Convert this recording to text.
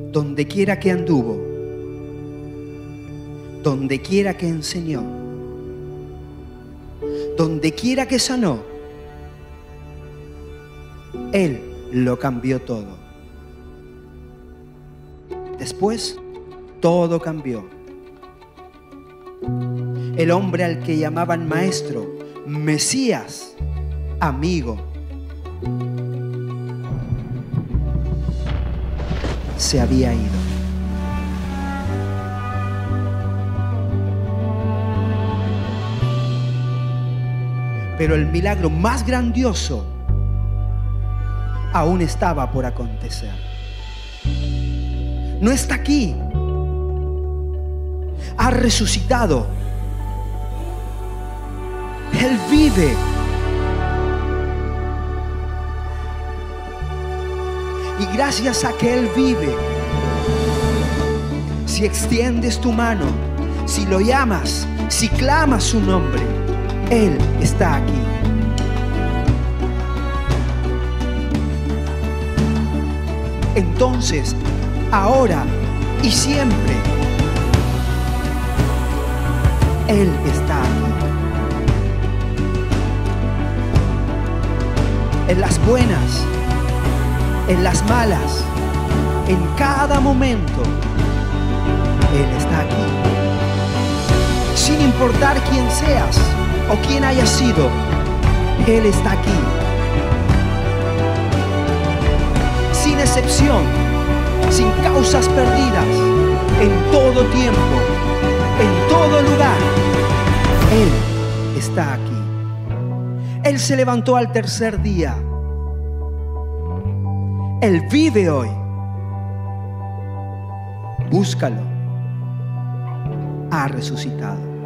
donde quiera que anduvo, donde quiera que enseñó, donde quiera que sanó, Él lo cambió todo. Después, todo cambió. El hombre al que llamaban maestro, Mesías, amigo, se había ido. Pero el milagro más grandioso aún estaba por acontecer. No está aquí. Ha resucitado. Él vive. Y gracias a que Él vive, si extiendes tu mano, si lo llamas, si clamas su nombre, Él está aquí. Entonces, ahora y siempre, Él está aquí. En las buenas, en las malas, en cada momento, Él está aquí. Sin importar quién seas o quién hayas sido, Él está aquí. Sin excepción, sin causas perdidas, en todo tiempo, en todo lugar, Él está aquí. Él se levantó al tercer día. Él vive hoy. Búscalo. Ha resucitado.